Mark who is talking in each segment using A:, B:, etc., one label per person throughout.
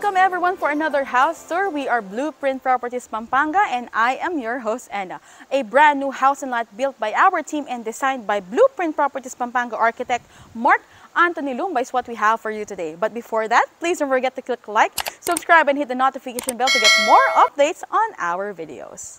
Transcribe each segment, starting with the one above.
A: Welcome everyone for another house tour. We are Blueprint Properties Pampanga and I am your host Anna. A brand new house and lot built by our team and designed by Blueprint Properties Pampanga architect Mark Anthony Lumba is what we have for you today. But before that, please don't forget to click like, subscribe and hit the notification bell to get more updates on our videos.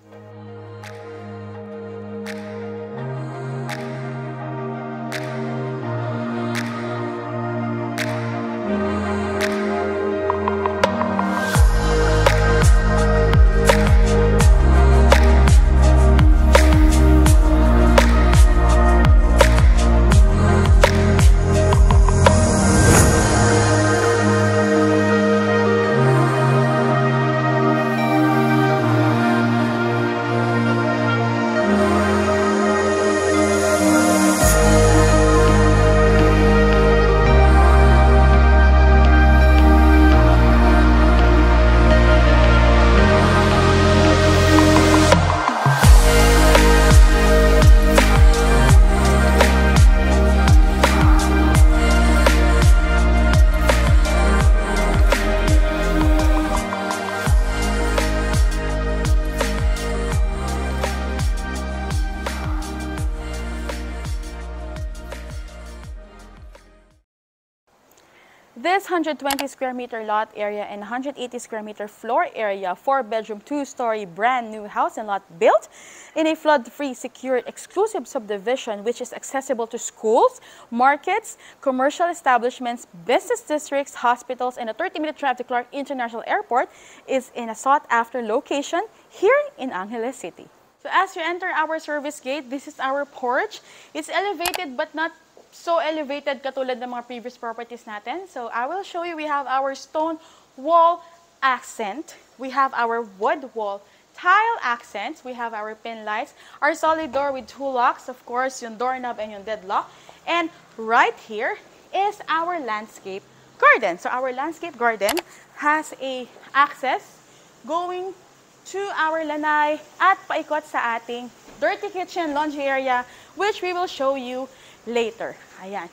A: This 120 square meter lot area and 180 square meter floor area, 4-bedroom, 2-story brand new house and lot built in a flood-free, secure, exclusive subdivision which is accessible to schools, markets, commercial establishments, business districts, hospitals, and a 30-minute drive to Clark International Airport is in a sought-after location here in Angeles City. So as you enter our service gate, this is our porch. It's elevated but not so elevated katulad ng mga previous properties natin. So I will show you, we have our stone wall accent. We have our wood wall tile accents. We have our pin lights. Our solid door with 2 locks, of course, yung doorknob and yung deadlock. And right here is our landscape garden. So our landscape garden has a access going to our lanay at paikot sa ating dirty kitchen laundry area, which we will show you later. Ayan.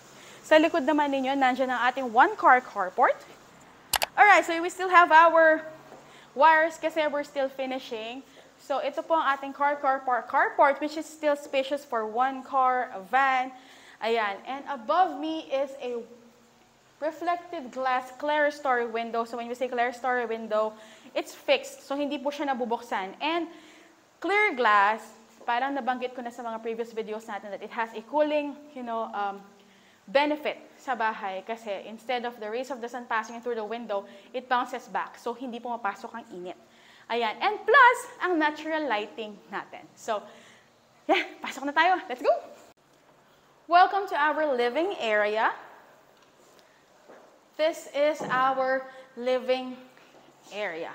A: Sa likod naman ninyo, nandiyan ang ating 1-car carport. Alright, so we still have our wires kasi we're still finishing. So ito po ang ating carport, which is still spacious for 1 car, a van. Ayan. And above me is a reflective glass clerestory window. So when we say clerestory window, it's fixed. So hindi po siya nabubuksan. And clear glass, parang nabanggit ko na sa mga previous videos natin that it has a cooling, benefit sa bahay kasi instead of the rays of the sun passing through the window, it bounces back. So, hindi pumapasok ang init. Ayan. And plus, ang natural lighting natin. So, yeah, pasok na tayo. Let's go! Welcome to our living area. This is our living area.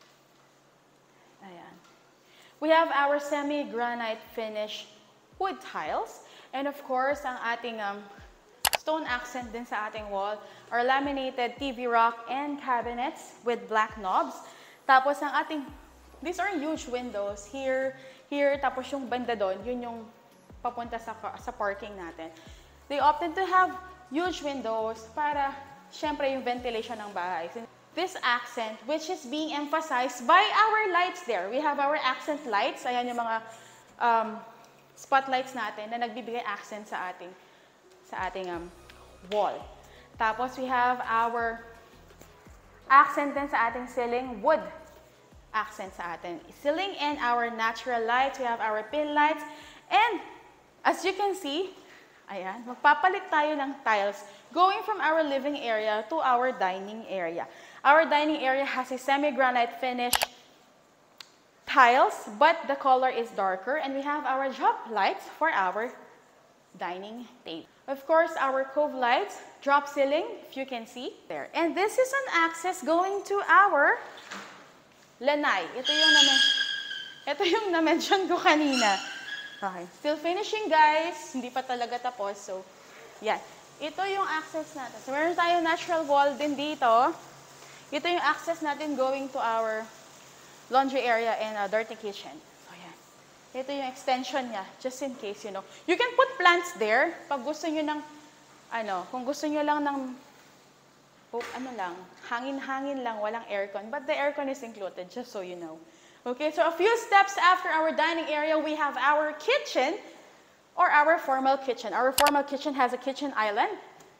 A: Ayan. We have our semi-granite finish wood tiles. And of course, ang ating stone accent din sa ating wall are laminated TV rack and cabinets with black knobs. Tapos ang ating, these are huge windows. Here, tapos yung banda doon, yun yung papunta sa parking natin. They opted to have huge windows para, syempre, yung ventilation ng bahay. This accent, which is being emphasized by our lights there. We have our accent lights. Ayan yung mga spotlights natin na nagbibigay accent sa ating wall. Tapos we have our accent din sa ating ceiling, wood accent sa ating ceiling, and our natural lights. We have our pin lights. And as you can see, ayan, magpapalit tayo ng tiles going from our living area to our dining area. Our dining area has a semi-granite finish tiles, but the color is darker. And we have our drop lights for our dining table. Of course, our cove lights, drop ceiling, if you can see there. And this is an access going to our lanay. Ito yung na-mention ko kanina. Okay. Still finishing, guys. Hindi pa talaga tapos. So, yan. Ito yung access natin. So, meron tayong natural wall din dito. Ito yung access natin going to our laundry area and dirty kitchen. So, yan. Ito yung extension niya, just in case, you know. You can put plants there pag gusto nyo ng, kung gusto nyo lang ng Hope ano lang, hangin-hangin lang, walang aircon. But the aircon is included, just so you know. Okay, so a few steps after our dining area, we have our kitchen or our formal kitchen. Our formal kitchen has a kitchen island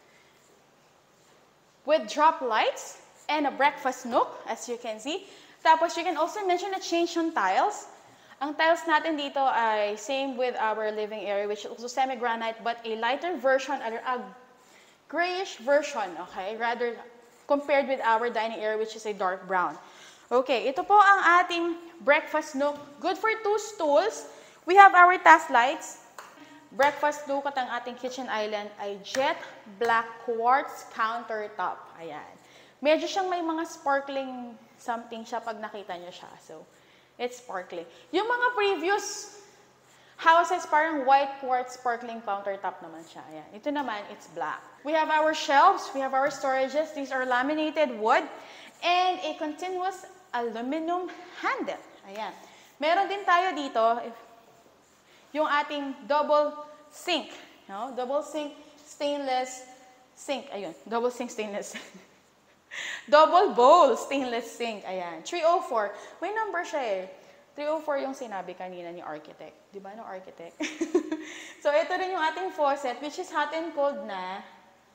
A: with drop lights and a breakfast nook, as you can see. Tapos, you can also mention a change on tiles. Ang tiles natin dito ay same with our living area, which is also semi-granite, but a lighter version, a grayish version, okay? Rather, compared with our dining area, which is a dark brown. Okay, ito po ang ating breakfast nook. Good for 2 stools. We have our task lights. Breakfast nook at ang ating kitchen island ay jet black quartz countertop. Ayan. Medyo siyang may mga sparkling something siya pag nakita niyo siya. So, it's sparkling. Yung mga previous houses, parang white quartz sparkling countertop naman siya. Ayan. Ito naman, it's black. We have our shelves. We have our storages. These are laminated wood and a continuous aluminum handle. Ayan. Meron din tayo dito, yung ating double sink. No? Double sink, stainless sink. Ayun, double sink, stainless. Double bowl, stainless sink. Ayan, 304. May number siya eh. 304 yung sinabi kanina ni architect. Di ba no architect? So, ito rin yung ating faucet, which is hot and cold na.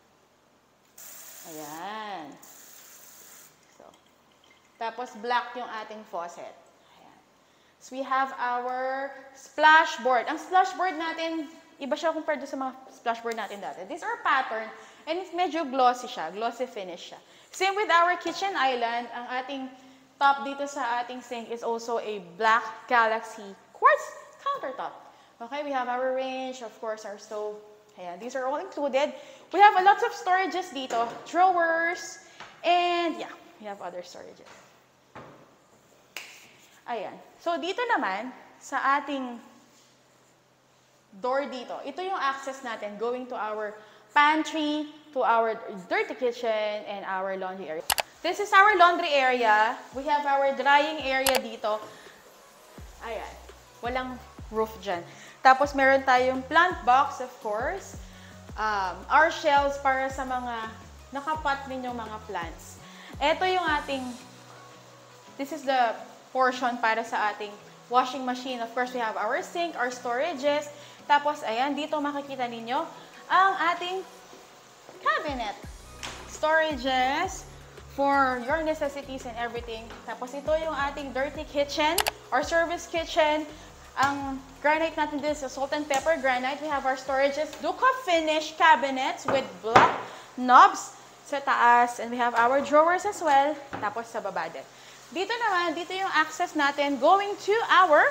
A: Ayan. So, tapos black yung ating faucet. Ayan. So, we have our splashboard. Ang splashboard natin, iba siya compared sa mga splashboard natin dati. These are pattern, and it's medyo glossy siya, glossy finish siya. Same with our kitchen island, ang ating top dito sa ating sink is also a black Galaxy quartz countertop. Okay, we have our range, of course, our stove. Ayan, these are all included. We have a lot of storages dito, drawers, and yeah, we have other storages. Ayan. So, dito naman, sa ating door dito, ito yung access natin going to our pantry, to our dirty kitchen, and our laundry area. This is our laundry area. We have our drying area dito. Ayan. Walang roof dyan. Tapos, meron tayong plant box, of course. Our shelves para sa mga nakapat ninyong mga plants. Ito yung ating, this is the portion para sa ating washing machine. Of course, we have our sink, our storages. Tapos, ayan, dito makikita ninyo ang ating cabinet. Storages for your necessities and everything. Tapos, ito yung ating dirty kitchen or service kitchen. Ang granite natin this is salt and pepper granite. We have our storages, Duca finish cabinets with black knobs sa taas. And we have our drawers as well. Tapos, sa baba din. Dito naman, dito yung access natin going to our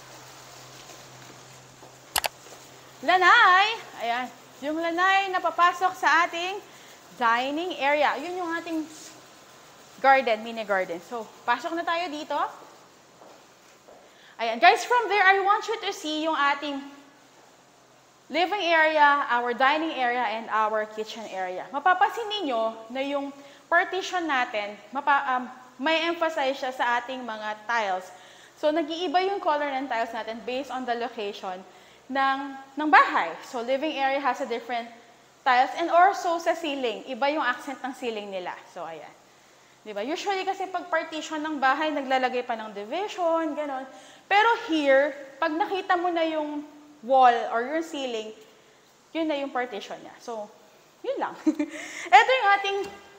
A: lanay. Ayan. Yung lanay na papasok sa ating dining area. Yun yung ating garden, mini garden. So, pasok na tayo dito. Ayan. Guys, from there, I want you to see yung ating living area, our dining area, and our kitchen area. Mapapansin ninyo na yung partition natin, may emphasize siya sa ating mga tiles. So, nag-iiba yung color ng tiles natin based on the location ng bahay. So, living area has a different tiles and also sa ceiling. Iba yung accent ng ceiling nila. So, ayan. Diba? Usually kasi pag partition ng bahay, naglalagay pa ng division, gano'n. Pero here, pag nakita mo na yung wall or yung ceiling, yun na yung partition niya. So, yun lang. Ito yung ating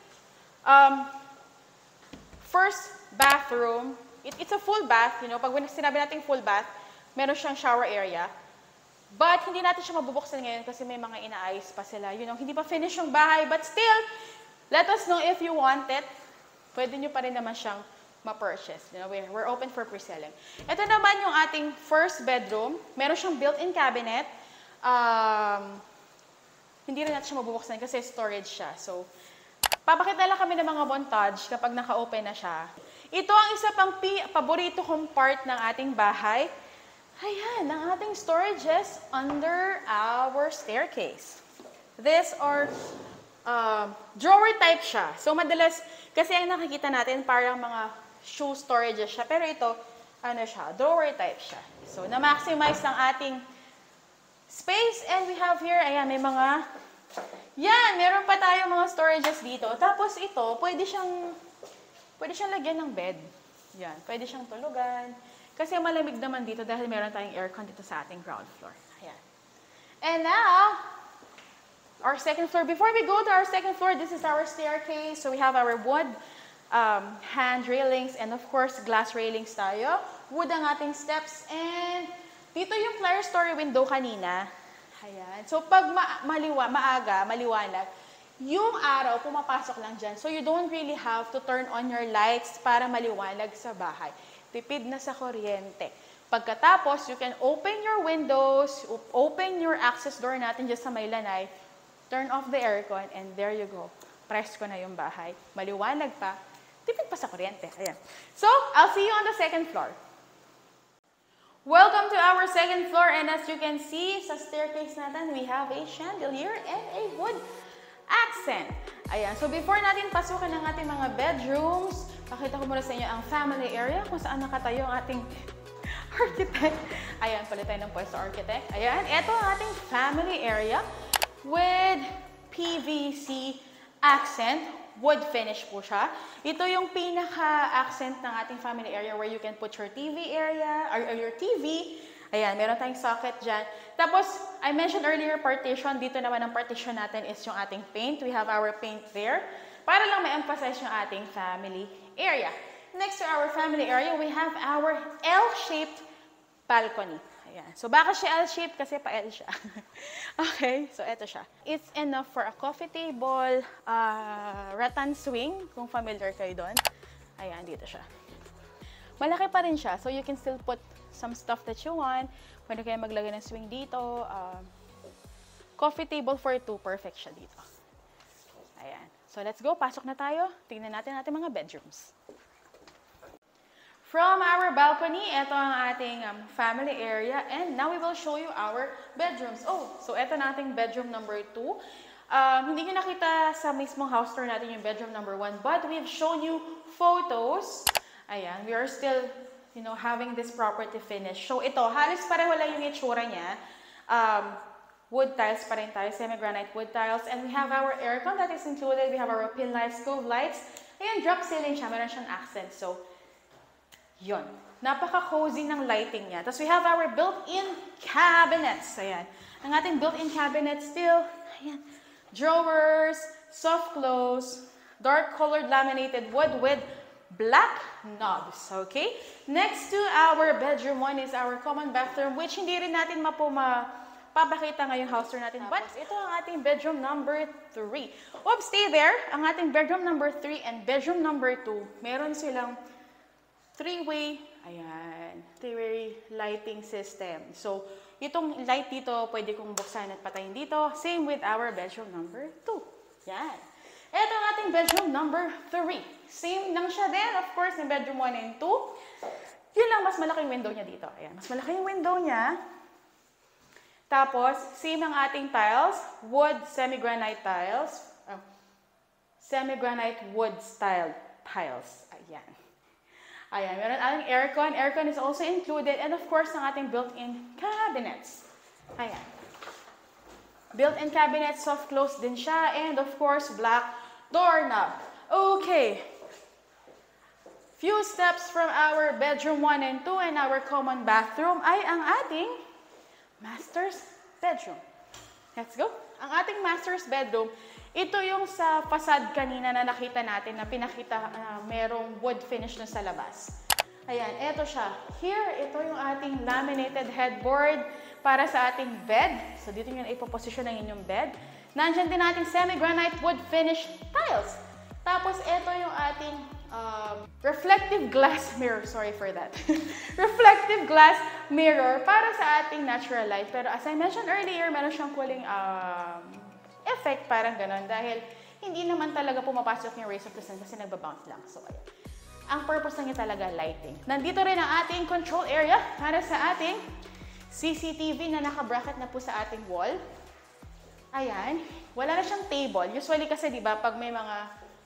A: first bathroom. It's a full bath. You know, pag sinabi natin full bath, meron siyang shower area. But, hindi natin siya mabubuksan ngayon kasi may mga inaayos pa sila. You know, hindi pa finish yung bahay. But still, let us know if you want it. Pwede nyo pa rin naman siyang ma-purchase. You know, we're open for pre-selling. Ito naman yung ating first bedroom. Meron siyang built-in cabinet. Hindi rin natin siya mabubuksan kasi storage siya. So, papakita lang kami ng mga montage kapag naka-open na siya. Ito ang isa pang paborito kong part ng ating bahay. Ayan, ang ating storages under our staircase. These are drawer type siya. So, madalas, kasi ang nakikita natin, parang mga shoe storages siya. Pero ito, ano siya, drawer type siya. So, na-maximize ang ating space. And we have here, ayan, may mga Yan, meron pa tayong mga storages dito. Tapos ito, pwede siyang lagyan ng bed. Yan, pwede siyang tulugan. Kasi malamig naman dito dahil meron tayong aircon dito sa ating ground floor. Ayan. And now, our second floor. Before we go to our second floor, this is our staircase. So we have our wood hand railings and of course glass railings tayo. Wood ang ating steps and dito yung clerestory window kanina. Ayan. So pag maaga, maliwanag, yung araw pumapasok lang dyan. So you don't really have to turn on your lights para maliwanag sa bahay. Tipid na sa kuryente. Pagkatapos, you can open your windows, open your access door natin dyan sa may lanay, turn off the aircon, and there you go. Press ko na yung bahay. Maliwanag pa. Tipid pa sa kuryente. Ayan. So, I'll see you on the second floor. Welcome to our second floor, and as you can see, sa staircase natin, we have a chandelier and a wood accent. Ayan. So, before natin pasukin ang ating mga bedrooms, pakita ko muna sa inyo ang family area kung saan nakatayo ang ating architect. Ayan, palit tayo ng pwesto architect. Ayan. Ito ang ating family area with PVC accent. Wood finish po siya. Ito yung pinaka-accent ng ating family area where you can put your TV area, or your TV. Ayan, meron tayong socket dyan. Tapos, I mentioned earlier partition. Dito naman ang partition natin is yung ating paint. We have our paint there. Para lang ma-emphasize yung ating family area. Next to our family area, we have our L-shaped balcony. Ayan. So, bakit siya L-shaped? Kasi pa-L siya. Okay, so eto siya. It's enough for a coffee table, rattan swing, kung familiar kayo doon. Ayan, dito siya. Malaki pa rin siya, so you can still put some stuff that you want. Pwede kayo maglagay ng swing dito. Coffee table for two, perfect siya dito. Ayan. So, let's go. Pasok na tayo. Tingnan natin ating mga bedrooms. From our balcony, ito ang ating family area. And now we will show you our bedrooms. Oh, so ito na ating bedroom number 2. Hindi nyo nakita sa mismong house tour natin yung bedroom number 1. But we've shown you photos. Ayan, we are still, having this property finish. So ito, halos pareho lang yung itsura niya. Wood tiles pa rin tayo, semi-granite wood tiles. And we have our aircon that is included. We have our pin lights, cove lights. Ayan, drop ceiling siya. Meron siyang accent. So, yun. Napaka-cozy ng lighting niya. Tapos we have our built-in cabinets. Ayan. Ang ating built-in cabinet still, ayan, drawers, soft close, dark-colored laminated wood with black knobs. Okay? Next to our bedroom 1 is our common bathroom, which hindi rin natin mapapakita ngayong house tour natin. But ito ang ating bedroom number 3. Oops, stay there. Ang ating bedroom number 3 and bedroom number 2, meron silang three-way lighting system. So, itong light dito, pwede kong buksan at patayin dito. Same with our bedroom number 2. Yan. Ito ang ating bedroom number 3. Same lang siya din, of course, ng bedroom 1 and 2. Yun lang, mas malaki yung window niya dito. Ayan, mas malaki yung window niya. Tapos, same ang ating tiles. Wood semi-granite tiles. Semi-granite wood style tiles. Ayan. Ayan, meron ating aircon. Aircon is also included. And of course, ang ating built-in cabinets. Ayan. Built-in cabinets, soft close din siya. And of course, black doorknob. Okay. Few steps from our bedroom 1 and 2 and our common bathroom ay ang ating master's bedroom. Let's go. Ang ating master's bedroom, ito yung sa facade kanina na nakita natin na pinakita merong wood finish na sa labas. Ayan, ito siya. Here, ito yung ating laminated headboard para sa ating bed. So, dito nyo na ipoposisyon ng inyong bed. Nandiyan din ating semi-granite wood finish tiles. Tapos, ito yung ating reflective glass mirror. Sorry for that. Reflective glass mirror para sa ating natural light. Pero as I mentioned earlier, meron siyang cooling effect, parang ganon. Dahil hindi naman talaga pumapasok yung rays of the sun kasi nagbabounce lang. So, ayan. Ang purpose niya talaga lighting. Nandito rin ang ating control area para sa ating CCTV na naka-bracket na po sa ating wall. Ayan. Wala na siyang table. Usually kasi, di ba, pag may mga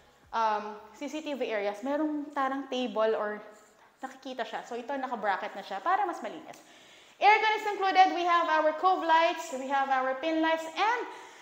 A: CCTV areas, merong tarang table or nakikita siya. So, ito naka-bracket na siya para mas malinis. Aircon is included. We have our cove lights. We have our pin lights. And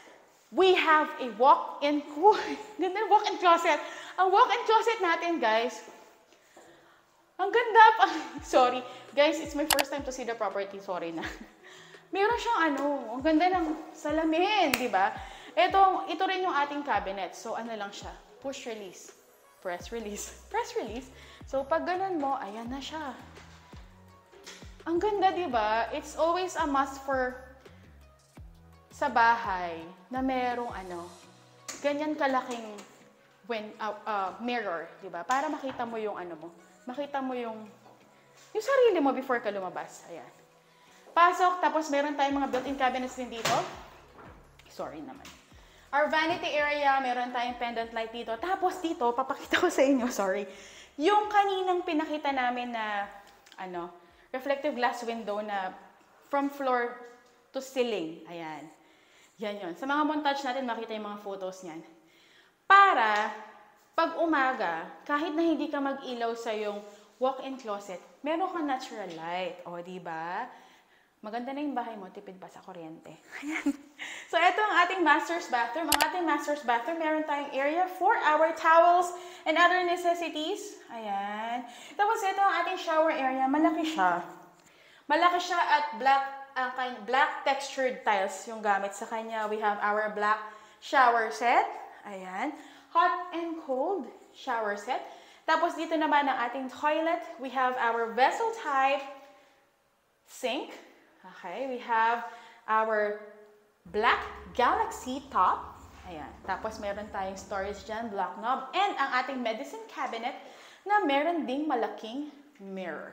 A: we have a walk-in ganda ng walk-in closet. Ang walk-in closet natin, guys, ang ganda pa. Sorry. Guys, it's my first time to see the property. Sorry na. Meron siyang ang ganda ng salamin, di ba? Ito rin yung ating cabinet. So, ano lang siya? Push release. Press release. Press release. So, pag ganun mo, ayan na siya. Ang ganda, di ba? It's always a must for sa bahay na merong ganyan kalaking mirror, di ba? Para makita mo yung mo. Makita mo yung sarili mo before ka lumabas. Ayan. Pasok, tapos meron tayong mga built-in cabinets din dito. Sorry naman. Our vanity area, meron tayong pendant light dito. Tapos dito, papakita ko sa inyo, sorry. Yung kaninang pinakita namin na, reflective glass window na from floor to ceiling. Ayan. Yan yun. Sa mga montage natin, makita yung mga photos niyan. Para, pag umaga, kahit na hindi ka mag-ilaw sa yung walk-in closet, meron kang natural light. O, diba? Maganda na yung bahay mo, tipid pa sa kuryente. Ayan. So, ito ang ating master's bathroom. Ang ating master's bathroom, meron tayong area for our towels and other necessities. Ayan. Tapos, ito ang ating shower area. Malaki siya. Malaki siya at black textured tiles yung gamit sa kanya. We have our black shower set. Ayan. Hot and cold shower set. Tapos dito naman ang ating toilet. We have our vessel type sink. Okay. We have our black Galaxy top. Ayan. Tapos meron tayong storage dyan, black knob. And ang ating medicine cabinet na meron ding malaking mirror.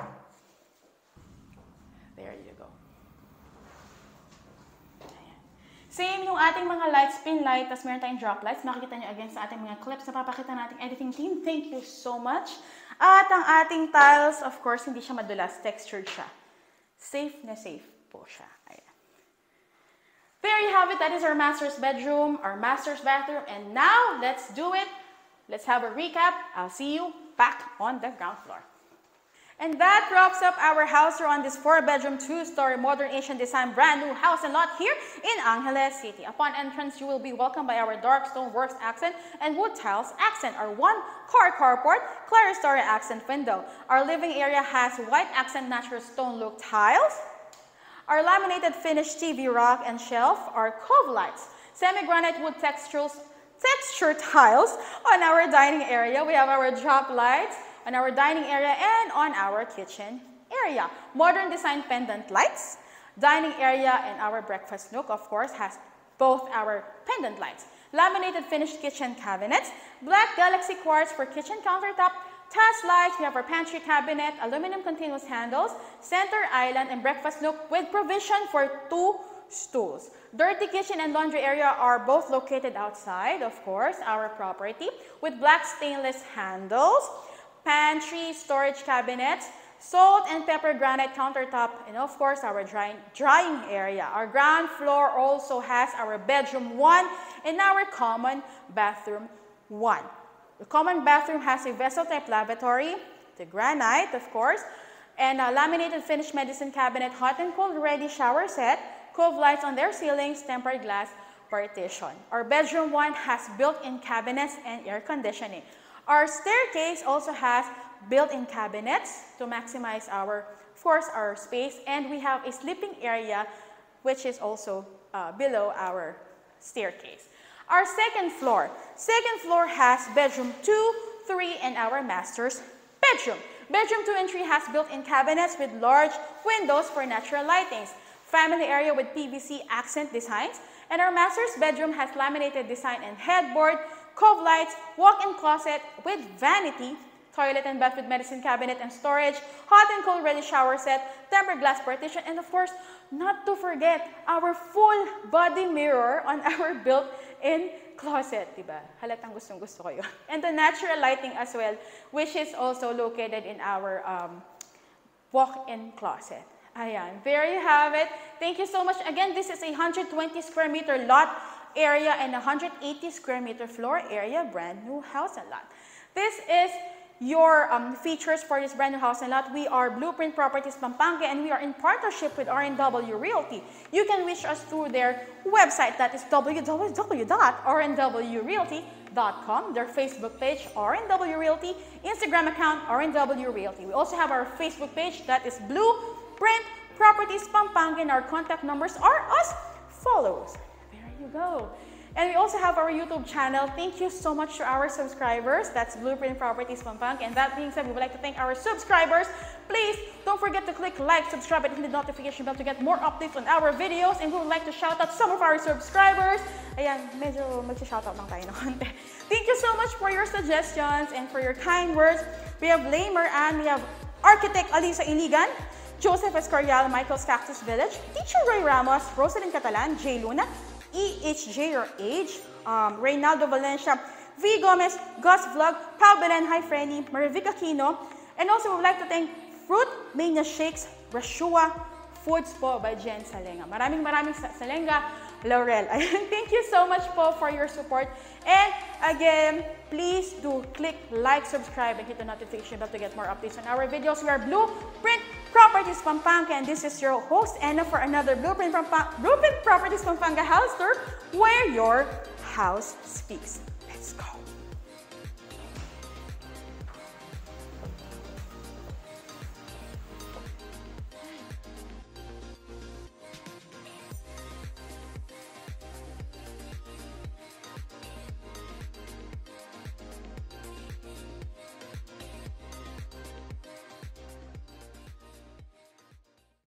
A: There you go. Same yung ating mga lights, pin light, tapos meron tayong drop lights. Makikita nyo again sa ating mga clips na papakita natin editing team. Thank you so much. At ang ating tiles, of course, hindi siya madulas. Textured siya. Safe na safe po siya. Ayan. There you have it. That is our master's bedroom, our master's bathroom. And now, let's do it. Let's have a recap. I'll see you back on the ground floor. And that wraps up our house tour on this 4-bedroom, 2-story modern Asian design brand new house and lot here in Angeles City. Upon entrance, you will be welcomed by our dark stone works accent and wood tiles accent, our 1-car carport, clerestory accent window. Our living area has white accent natural stone look tiles. Our laminated finished TV rack and shelf, our cove lights, semi-granite wood texture tiles. On our dining area, we have our drop lights, on our dining area and on our kitchen area. Modern design pendant lights. Dining area and our breakfast nook, of course, has both our pendant lights. Laminated finished kitchen cabinets. Black Galaxy quartz for kitchen countertop. Task lights. We have our pantry cabinet, aluminum continuous handles, center island, and breakfast nook with provision for 2 stools. Dirty kitchen and laundry area are both located outside, of course, our property, with black stainless handles. Pantry, storage cabinets, salt and pepper granite countertop, and of course our drying area. Our ground floor also has our bedroom 1 and our common bathroom 1. The common bathroom has a vessel type lavatory, the granite of course, and a laminated finished medicine cabinet, hot and cold ready shower set, cove lights on their ceilings, tempered glass partition. Our bedroom 1 has built-in cabinets and air conditioning. Our staircase also has built-in cabinets to maximize our space, and we have a sleeping area which is also below our staircase. Our second floor has bedroom 2, 3, and our master's bedroom. Bedroom 2 and 3 has built-in cabinets with large windows for natural lightings. Family area with PVC accent designs, and our master's bedroom has laminated design and headboard, cove lights, walk-in closet with vanity, toilet and bath with medicine cabinet and storage, hot and cold ready shower set, tempered glass partition, and of course, not to forget our full body mirror on our built-in closet, diba? Halatang gustong-gusto ko yun. And the natural lighting as well, which is also located in our walk-in closet. Ayan, there you have it. Thank you so much. Again, this is a 120 square meter lot area and 180 square meter floor area, brand new house and lot. This is your features for this brand new house and lot. We are Blueprint Properties Pampanga, and we are in partnership with RNW Realty. You can reach us through their website, that is www.rnwrealty.com, their Facebook page, RNW Realty, Instagram account, RNW Realty. We also have our Facebook page, that is Blueprint Properties Pampanga, and our contact numbers are as follows. There you go. And we also have our YouTube channel. Thank you so much to our subscribers. That's Blueprint Properties Pampanga. And that being said, we would like to thank our subscribers. Please don't forget to click like, subscribe, and hit the notification bell to get more updates on our videos. And we would like to shout out some of our subscribers. Ayan, medyo mag-shoutout lang tayo ng konti. Thank you so much for your suggestions and for your kind words. We have Lamer Ann, we have Architect Alisa Iligan, Joseph Escorial, Michael's Cactus Village, Teacher Roy Ramos, Rosalind Catalan, J. Luna, EHJ or Age, Reynaldo Valencia, V. Gomez, Gus Vlog, Pao Belen, Hi Frenny, Marivic Aquino, and also we would like to thank Fruit Mania Shakes, Rashua Foods po by Jen Salenga. Maraming Salenga, Laurel. Thank you so much po for your support. And again, please do click like, subscribe, and hit the notification bell to get more updates on our videos. We are Blueprint Properties Pampanga, and this is your host, Anna, for another Blueprint Properties Pampanga house tour, where your house speaks. Let's go.